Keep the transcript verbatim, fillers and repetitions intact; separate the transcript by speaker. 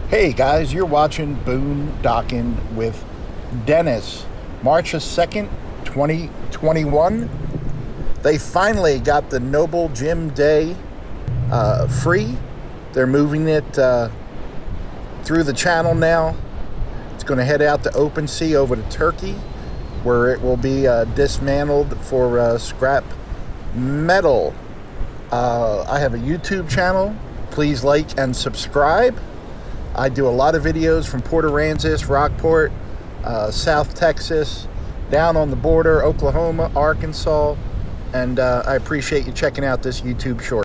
Speaker 1: Hey guys, you're watching Boondocking with Dennis. March second, twenty twenty-one. They finally got the Noble Gym Day uh, free. They're moving it uh, through the channel now. It's going to head out to open sea over to Turkey, where it will be uh, dismantled for uh, scrap metal. Uh, I have a YouTube channel. Please like and subscribe. I do a lot of videos from Port Aransas, Rockport, uh, South Texas, down on the border, Oklahoma, Arkansas, and uh, I appreciate you checking out this YouTube short.